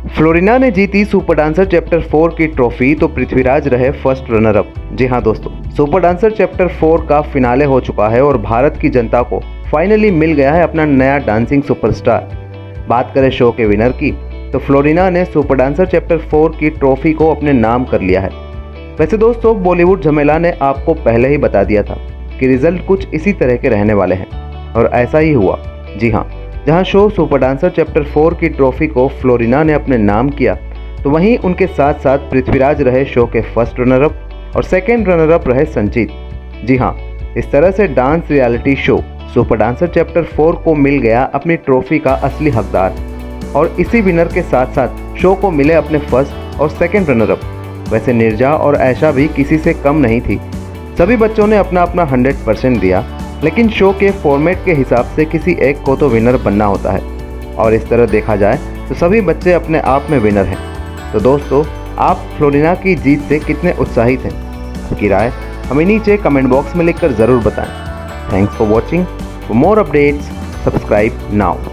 Florina ने जीती super dancer chapter 4 की ट्रॉफी तो पृथ्वीराज रहे फर्स्ट रनर अप। जी हाँ दोस्तों, सुपर डांसर चैप्टर 4 का फिनाले हो चुका है और भारत की जनता को फाइनली मिल गया है अपना नया डांसिंग सुपरस्टार। बात करें शो के विनर की तो फ्लोरिना ने सुपर डांसर चैप्टर 4 की ट्रॉफी को अपने नाम कर लिया है। वैसे दोस्तों, बॉलीवुड झमेला ने आपको पहले ही बता दिया था कि रिजल्ट कुछ इसी तरह के रहने वाले हैं और ऐसा ही हुआ। जी हाँ, जहां शो सुपर डांसर चैप्टर 4 की ट्रॉफी को फ्लोरिना ने अपने नाम किया तो वहीं उनके साथ साथ पृथ्वीराज रहे शो के फर्स्ट रनर अप और सेकेंड रनर अप रहे संजीत। जी हाँ, इस तरह से dance reality show super dancer chapter 4 को मिल गया अपनी ट्रॉफी का असली हकदार और इसी विनर के साथ साथ शो को मिले अपने फर्स्ट और सेकेंड रनर अप। वैसे नीरजा और आयशा भी किसी से कम नहीं थी। सभी बच्चों ने अपना अपना 100% दिया, लेकिन शो के फॉर्मेट के हिसाब से किसी एक को तो विनर बनना होता है और इस तरह देखा जाए तो सभी बच्चे अपने आप में विनर हैं। तो दोस्तों, आप फ्लोरिना की जीत से कितने उत्साहित हैं? आपकी राय हमें नीचे कमेंट बॉक्स में लिखकर ज़रूर बताएं। Thanks for watching. For more updates subscribe now.